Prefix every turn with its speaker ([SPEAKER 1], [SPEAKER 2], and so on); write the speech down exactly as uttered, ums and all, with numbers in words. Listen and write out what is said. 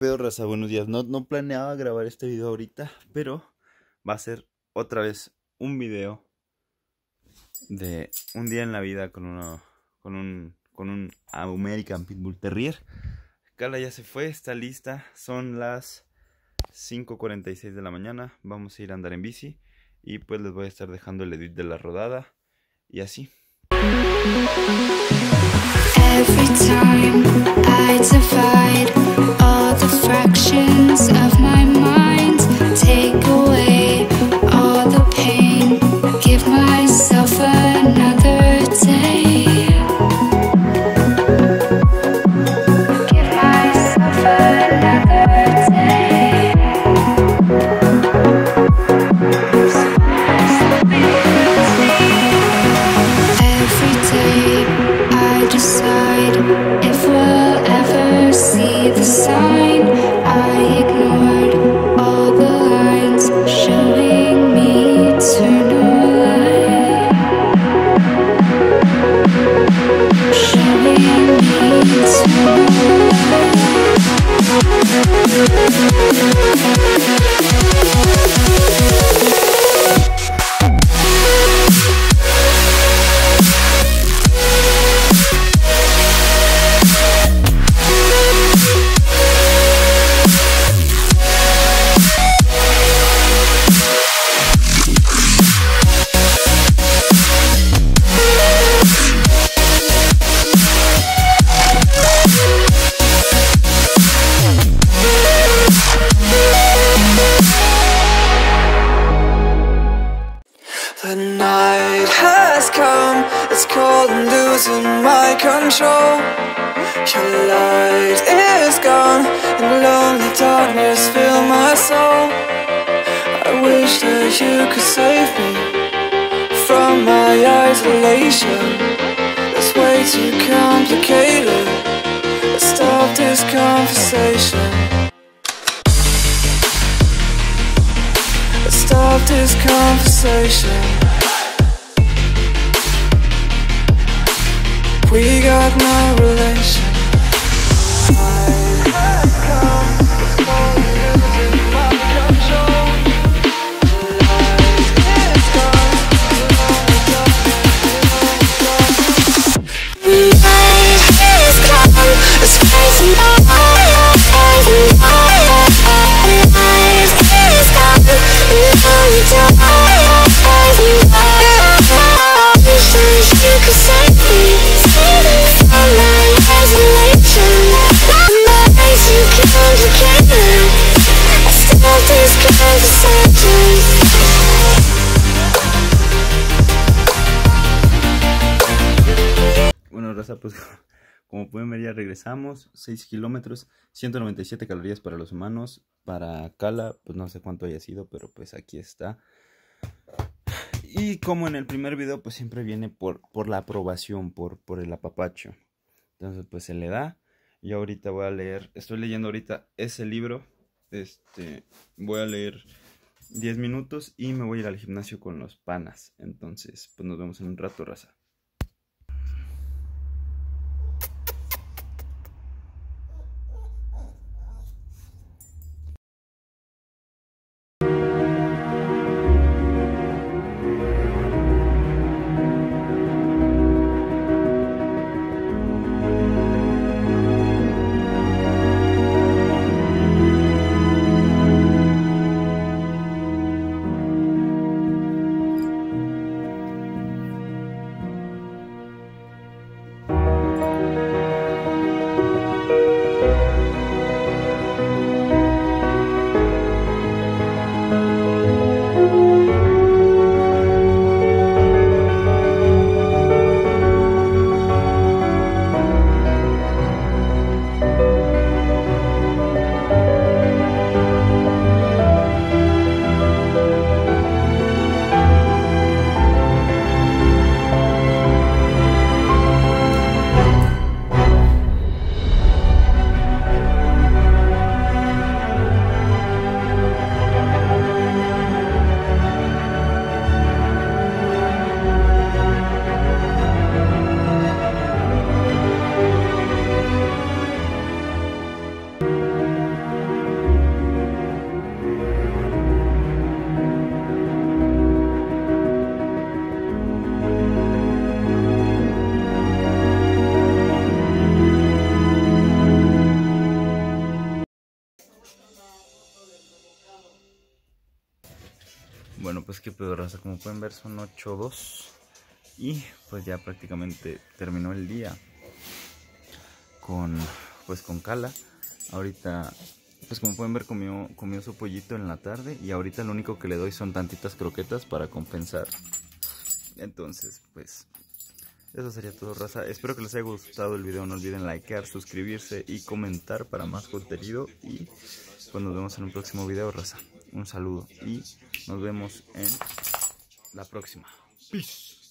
[SPEAKER 1] pedo, raza? Buenos días. No, no planeaba grabar este video ahorita, pero va a ser otra vez un video de un día en la vida con uno, con un, con un American Pitbull Terrier. Carla ya se fue, está lista. Son las cinco cuarenta y seis de la mañana. Vamos a ir a andar en bici y pues les voy a estar dejando el edit de la rodada y así.
[SPEAKER 2] Every time I divide all the fractions of my mind, take away all the pain, give myself another day, give myself another day. Every day I decide if we'll ever see the sign. I ignored all the lines showing me eternal light, showing me eternal
[SPEAKER 3] The night has come, it's cold and losing my control. Your light is gone, and lonely darkness fill my soul. I wish that you could save me from my isolation. It's way too complicated. Let's stop this conversation. Let's stop this conversation. We got no relation. I have come, it's cold and losing my control. The light is gone, the lonely darkness.
[SPEAKER 2] The night is gone, it's crazy. The light is gone, the lonely darkness. I wish that you could save me, save me from my isolation. My eyes too complicated. Let's stop this conversation.
[SPEAKER 1] Bueno, raza, pues como pueden ver ya regresamos. Seis kilómetros, ciento noventa y siete calorías para los humanos. Para Cala, pues no sé cuánto haya sido, pero pues aquí está. Y como en el primer video, pues siempre viene por, por la aprobación, por, por el apapacho. Entonces pues se le da. Y ahorita voy a leer, estoy leyendo ahorita ese libro. Este, voy a leer diez minutos y me voy a ir al gimnasio con los panas. Entonces pues nos vemos en un rato, raza. Bueno, pues qué pedo, raza, como pueden ver son ocho dos. Y pues ya prácticamente terminó el día con, pues con Cala. Ahorita, pues como pueden ver, comió, comió su pollito en la tarde. Y ahorita lo único que le doy son tantitas croquetas para compensar. Entonces, pues eso sería todo, raza. Espero que les haya gustado el video. No olviden likear, suscribirse y comentar para más contenido. Y pues nos vemos en un próximo video, raza. Un saludo y nos vemos en la próxima. Peace.